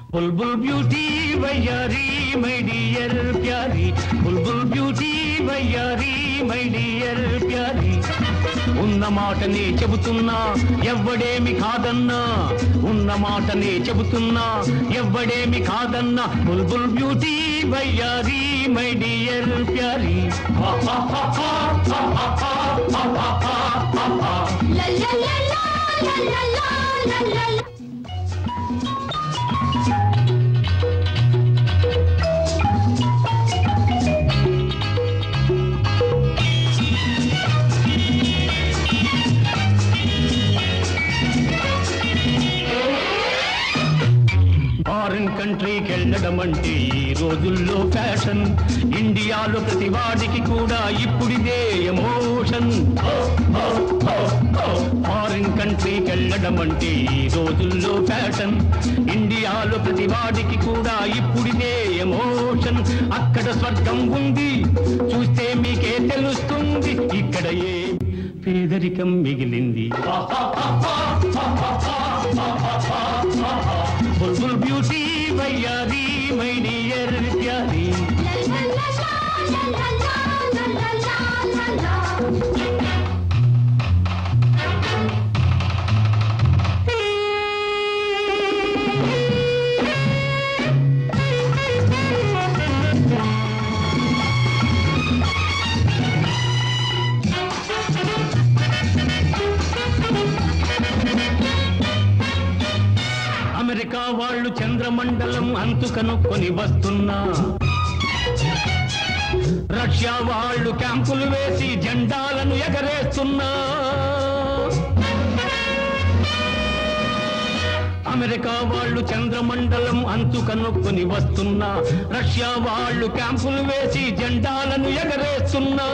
बुलबुल beauty वैयारी मై dear ప్యారీ बुलबुल beauty वैयारी మై డియర్ ప్యారీ ఉన్న మాటనే చెబుతున్నా ఎవ్వడేమి కాదన్నా ఉన్న మాటనే చెబుతున్నా ఎవ్వడేమి కాదన్నా बुलबुल ब्यूटी वैयारी మై డియర్ ప్యారీ లా లా లా లా లా లా లా ఫారిన్ కంట్రీకి వెళ్ళడం అంటే ఈ రోజుల్లో ఫ్యాషన్ ఇండియాలో ప్రతి వాడికి కూడా ఇప్పుడిదే ఎమోషన్ ఫారిన్ కంట్రీకి వెళ్ళడం అంటే ఈ రోజుల్లో ఫ్యాషన్ ఇండియాలో ప్రతి వాడికి కూడా ఇప్పుడిదే ఎమోషన్ అక్కడ స్వర్గం ఉంది చూస్తే మీకే తెలుస్తుంది ఇక్కడ ఏ పేదరికం మిగిలింది बुलबुल ब्यूटी वैयारी మై డియర్ ప్యారీ అమెరికా వాళ్ళు చంద్రమండలం అంతు కనుక్కొని వస్తున్నా రష్యా వాళ్ళు క్యాంపులు వేసి జెండాలను ఎగరేస్తున్నా అమెరికా వాళ్ళు చంద్రమండలం అంతు కనుక్కొని వస్తున్నా రష్యా వాళ్ళు క్యాంపులు వేసి జెండాలను ఎగరేస్తున్నా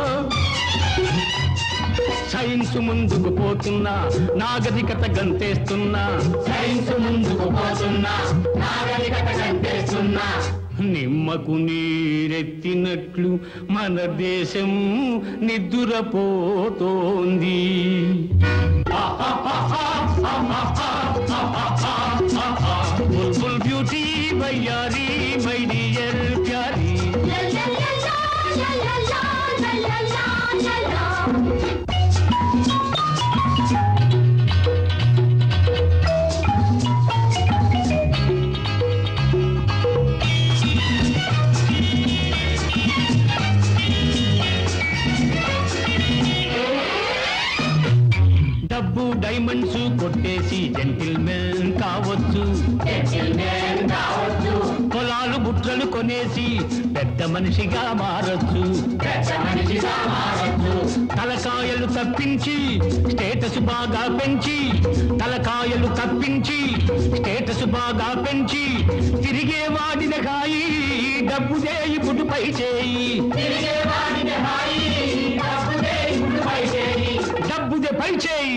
సైన్స్ ముందుకు పోతున్నా నాగరికత గంతేస్తున్నా సైన్స్ ముందుకు పోతున్నా నాగరికత గంతేస్తున్నా నిమ్మకు నీరెత్తినట్లు మన దేశం నిద్దురపోతోంది बुलबुल ब्यूटी वैयारी మై డియర్ ప్యారీ డబ్బు డైమండ్స్ కొట్టేసి జెంటిల్మెన్ కావచ్చు పొలాలు బుట్రలు కొనేసి పెద్ద మనిషిగా మారొచ్చు తలకాయలు తప్పించి స్టేటస్ బాగా పెంచి తలకాయలు తప్పించి స్టేటస్ బాగా పెంచి తిరిగే వాడిన కాయి డబ్బుదే ఇప్పుడు పై చేయి డబ్బుదే పై చేయి